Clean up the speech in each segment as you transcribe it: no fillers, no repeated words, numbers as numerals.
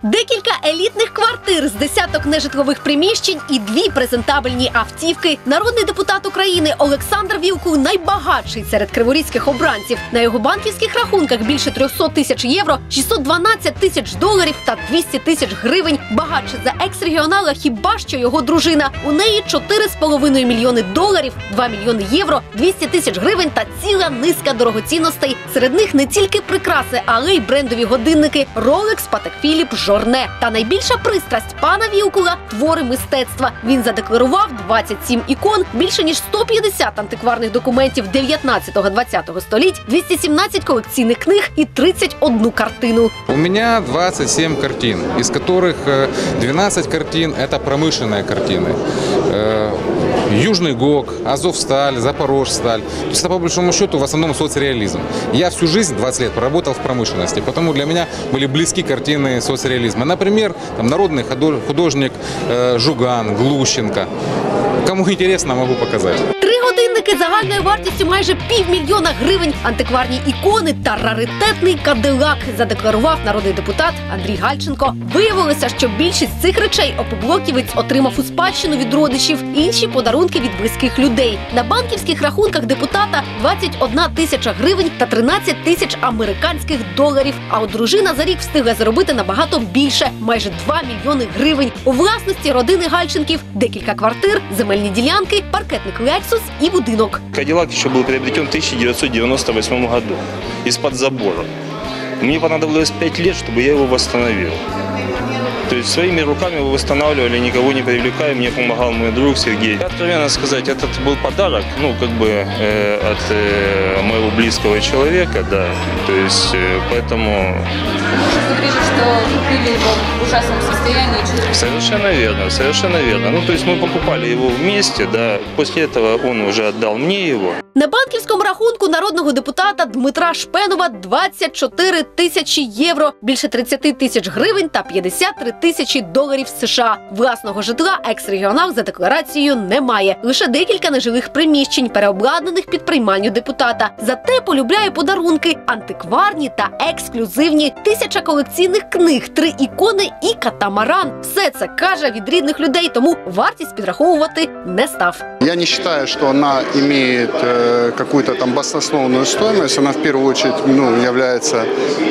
Декілька елітних квартир з десяток нежитлових приміщень і 2 презентабельні автівки. Народний депутат України Олександр Вілкул найбагатший серед криворізьких обранців. На його банківських рахунках більше 300 тисяч євро, 612 тисяч доларів та 200 тисяч гривень. Багатше за екс-регіонала хіба що його дружина. У неї 4,5 мільйони доларів, 2 мільйони євро, 200 тисяч гривень та ціла низка дорогоцінностей. Серед них не тільки прикраси, але й брендові годинники Rolex, Patek Philippe, Жорне. Та найбільша пристрасть пана Вілкула – твори мистецтва. Він задекларував 27 ікон, більше ніж 150 антикварних документів 19-20 століть, 217 колекційних книг і 31 картину. У меня 27 картин, из которых 12 картин – это промышленные картины. Южный ГОК, Азовсталь, Запорожсталь. То есть это, по большому счету, в основном соцреализм. Я всю жизнь, 20 лет, проработал в промышленности, потому для меня были близки картины соцреализма. Например, там, народный художник Жуган, Глущенко. Кому интересно, могу показать. 3 годинники загальною вартістю майже 500 000 гривень, антикварні ікони та раритетний кадилак, задекларував народний депутат Андрій Гальченко. Виявилося, що більшість цих речей опоблоківець отримав у спадщину від родичів, інші подарунки від близьких людей. На банківських рахунках депутата 21 тисяча гривень та 13 тисяч американських доларів. А от дружина за рік встигла заробити набагато більше – майже 2 мільйони гривень. У власності родини Гальченків декілька квартир, земельні ділянки, паркетник Lexus і будинок. Кадиллак еще был приобретен в 1998 году из-под забора. Мне понадобилось 5 лет, чтобы я его восстановил. То есть своими руками его восстанавливали, никого не привлекая, мне помогал мой друг Сергей. Откровенно сказать, этот был подарок, от моего близкого человека, да. То есть, поэтому... Вы говорили, что купили его в ужасном состоянии. Совершенно верно. То есть мы покупали его вместе, да. После этого он уже отдал мне его. На банківському рахунку народного депутата Дмитра Шпенова 24 тисячі євро, більше 30 тисяч гривень та 53 тисячі доларів США. Власного житла екс-регіонал за декларацією не має. Лише декілька нежилих приміщень, переобладнаних під приймальню депутата. Зате полюбляє подарунки – антикварні та ексклюзивні. 1000 колекційних книг, 3 ікони і катамаран. Все це, каже, від рідних людей, тому вартість підраховувати не став. Я не считаю, что она имеет какую-то там баснословную стоимость. Она в первую очередь является...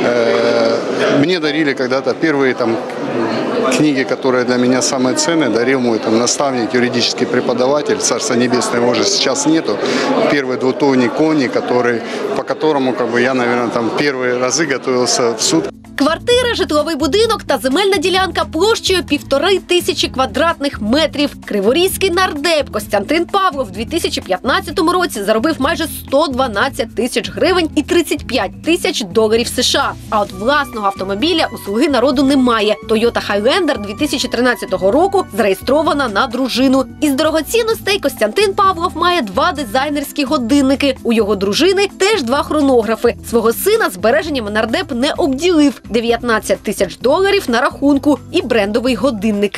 Мне дарили когда-то первые книги, которые для меня самые ценные, дарил мой наставник, юридический преподаватель, Царство Небесное его уже сейчас нету. Первый двутомник Кони, по которому я, наверное, первые разы готовился в суд. Квартира, житловий будинок та земельна ділянка площею 1500 квадратних метрів. Криворізький нардеп Костянтин Павлов в 2015 році заробив майже 112 тисяч гривень і 35 тисяч доларів США. А от власного автомобіля у «Слуги народу» немає. Toyota Highlander 2013 року зареєстрована на дружину. Із дорогоцінностей Костянтин Павлов має 2 дизайнерські годинники. У його дружини теж 2 хронографи. Свого сина збереженнями нардеп не обділив. 19 тисяч доларів на рахунку і брендовий годинник.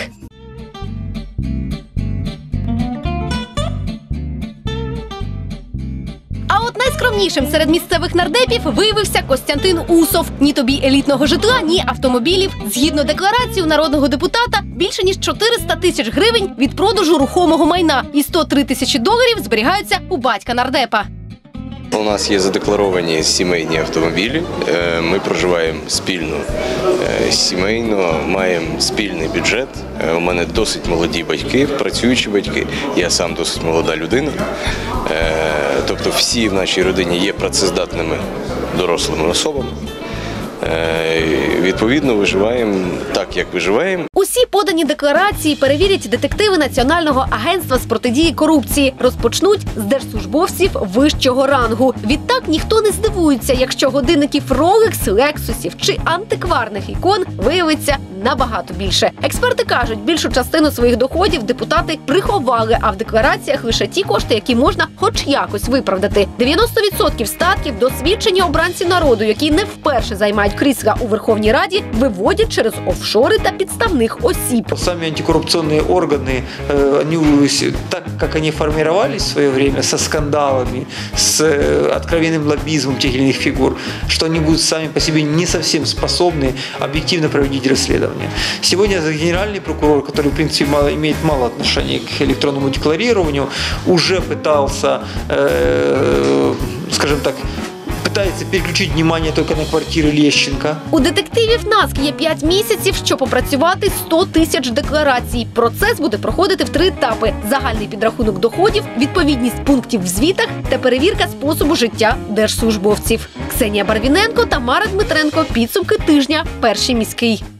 А от найскромнішим серед місцевих нардепів виявився Костянтин Усов. Ні тобі елітного житла, ні автомобілів. Згідно декларації народного депутата, більше ніж 400 тисяч гривень від продажу рухомого майна і 103 тисячі доларів зберігаються у батька нардепа. У нас є задекларовані сімейні автомобілі, ми проживаємо спільно, сімейно, маємо спільний бюджет. У мене досить молоді батьки, працюючі батьки, я сам досить молода людина. Тобто всі в нашій родині є працездатними дорослими особами. Відповідно, виживаємо так, як виживаємо. Усі подані декларації перевірять детективи Національного агентства з протидії корупції. Розпочнуть з держслужбовців вищого рангу. Відтак ніхто не здивується, якщо годинників Rolex, Lexusів чи антикварних ікон виявиться набагато більше. Експерти кажуть, більшу частину своїх доходів депутати приховали, а в деклараціях лише ті кошти, які можна хоч якось виправдати. 90% статків досвідчені обранці народу, які не вперше займають крісла у Верховній Раді, виводять через офшори та підставних осіб. Сами антикоррупционные органы, так как они формировались в свое время со скандалами, с откровенным лоббизмом тех или иных фигур, что они будут сами по себе не совсем способны объективно проводить расследование. расследования. Сегодня генеральный прокурор, который, в принципе, имеет мало отношения к электронному декларированию, уже пытался, скажем так, пытается переключить внимание только на квартиры Лещенка. У детективів НАСК є 5 місяців, щоб опрацювати 100 тисяч декларацій. Процес буде проходити в 3 етапи: загальний підрахунок доходів, відповідність пунктів в звітах та перевірка способу життя держслужбовців. Ксенія Барвіненко, Тамара Дмитренко. Підсумки тижня. Перший міський.